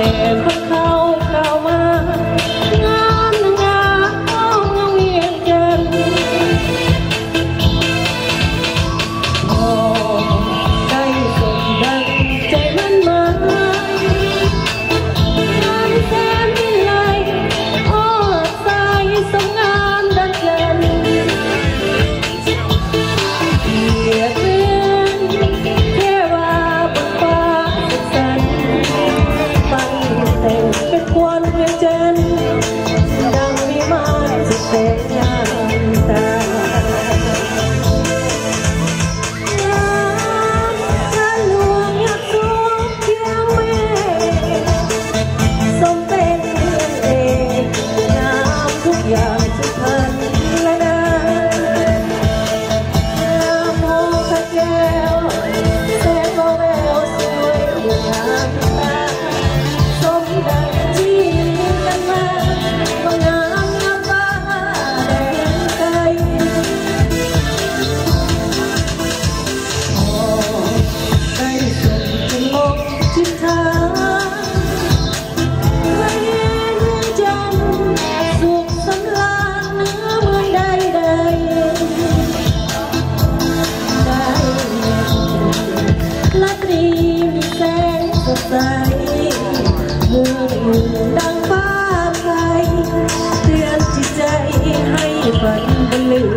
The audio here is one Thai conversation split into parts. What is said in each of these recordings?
ดังฟ้าไกลเตือนจิตใจให้ฝันบรรลุ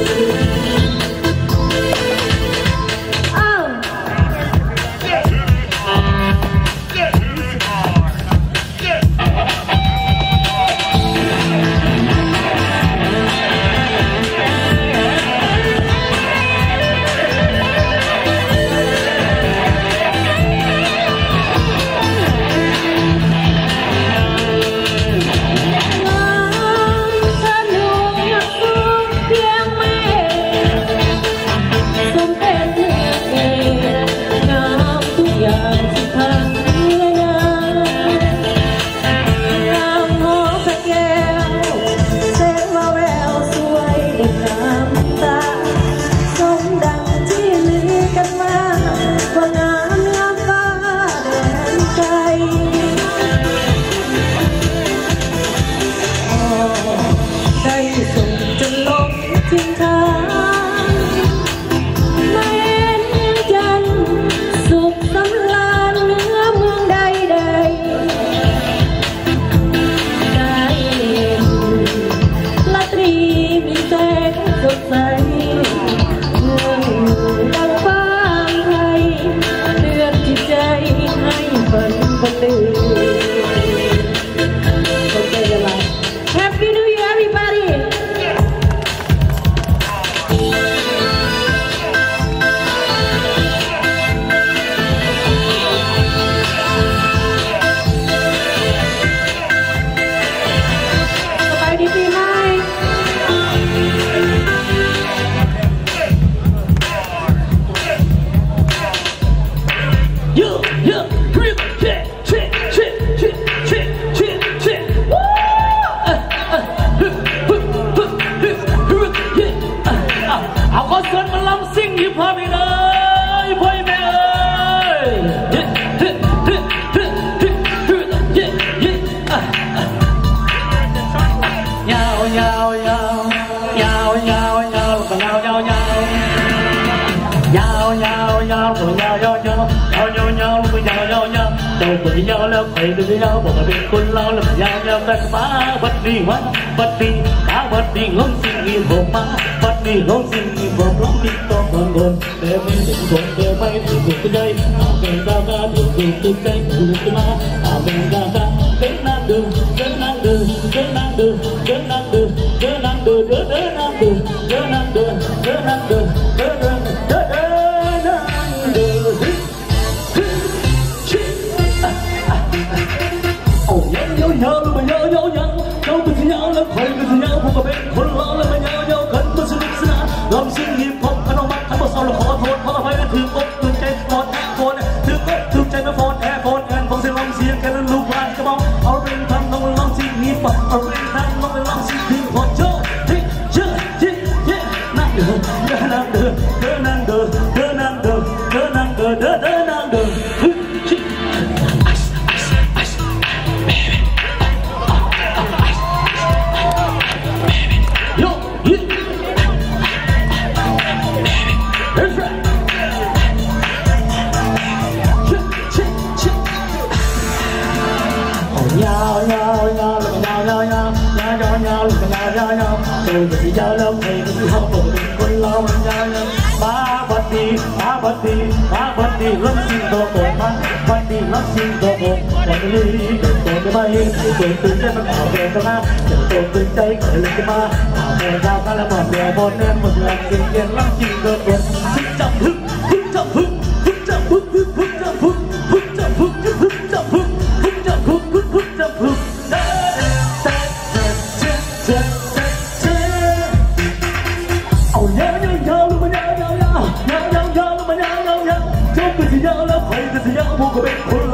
แล้วใครจะยาวบอกว่าเป็นคนเราแล้วยาวแต่มาบัดนี้วันบัดนี้ตาบัดนี้งงสิ่งที่ผมมาบัดนี้งงสิ่งที่ผมร้องติดต่อคนคนแต่ไม่ถึงคนแต่ไม่ถึงคนใจเอาเป็นดาวกาถูกถูกใจถูกมาเอาเป็นดาวกาเป็นนั่งดูเดินนั่งดูเดินนั่งดูเดินนั่งดูเดินนั่งดูเดินนั่งดูเดินนั่งดูเดินนั่งดูเดินนั่งดูnhau luôn mà nhau từ nhau lắm khỏi từ nhau không có bênคนเราแล้วมาnhauกันก็สนุกสนานลองสิ่งที่พบขนมมันทั้งหมดเราขอโทษเพราะอะไรถืออกถือใจฟอนแฟนถืออกถือใจมาฟอนแอนฟังเสียงร้องเสียงกันลูกหลานกระบอกเอาเป็นทำต้องลองสิ่งนี้ปะเอาเป็นทำต้องลองสิ่งที่พอเจอที่เจอนั่งเดินนั่งเดินนั่งเดินนั่งเดินนั่งเดินนั่งเดินตัวก็จะยาวแล้วใครก็จะเขาบอกเป็นคนเรามันยาวมาบัดดีมาบัดดีมาบัดดีรับสิ่งตัวโกงมาบัดดีรับสิ่งตัวโกงแต่ไม่รู้เกิดตัวจะไม่ตัวตื่นใจมันเอาแรงกันนะเกิดตัวตื่นใจเกิดเลยจะมาเอาแรงดาวกันแล้วหมดแรงหมดแรงหมดแรงเก่งเก่งรับสิ่งตัวโกงพึ่งจับพึ่งพึ่งจับพึ่งพึ่งจับพึ่งพึ่งจับพึ่งพึ่งจับพึ่งพึ่งจับพึ่งพึ่งจับพึ่งพึ่งจับพึ่งเอายาวยาวลงมายาวยาวยาวยาวยาวลงมายาวยาวยาวเจ้าก็จะยาวแล้วใครก็จะยาวพวกก็เป็นคน